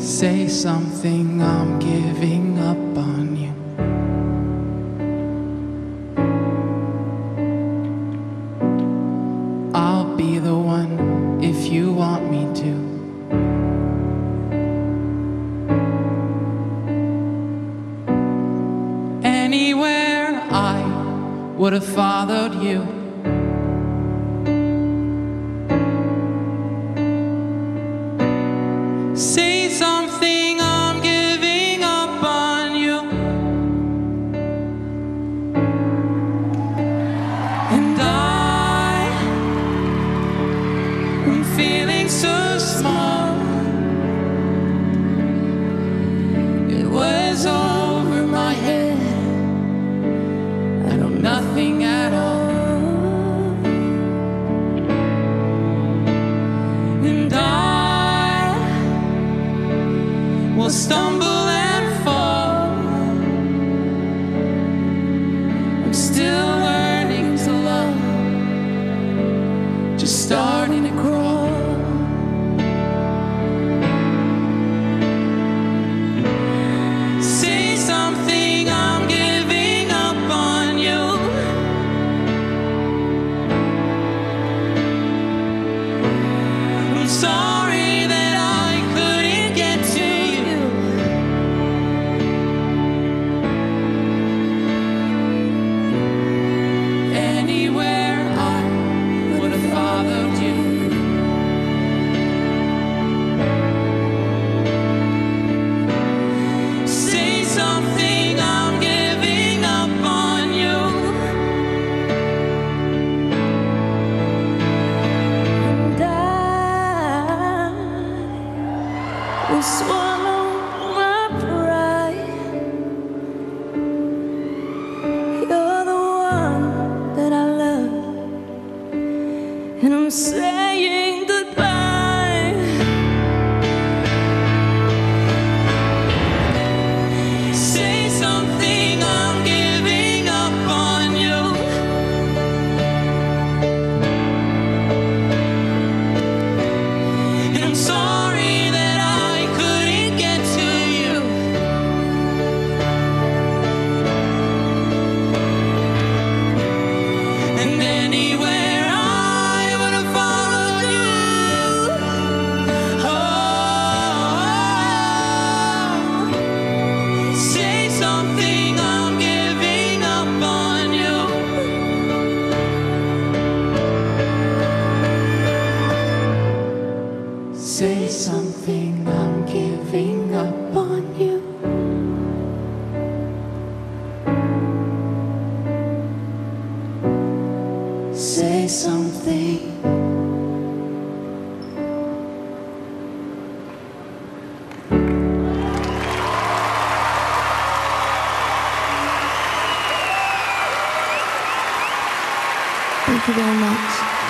Say something, I'm giving up on you. I'll be the one if you want me to. Anywhere I would have followed you. Say something, I'm giving up on you. And I'm feeling so small. It was over my head. I know nothing at all. And will stumble and fall. I'm still learning to love, just starting to crawl. Say something, I'm giving up on you. I'm sorry that I couldn't get to you. Anywhere I would have followed you. Say something, I'm giving up on you. And I will swallow my pride. You're the one that I love, and I'm saying goodbye. Say something, I'm giving up on you. And I'm sorry that I couldn't get to you. And anywhere I would have followed you. Oh, say something, I'm giving up on you. Say something, I'm giving up on you. Say something. Thank you very much.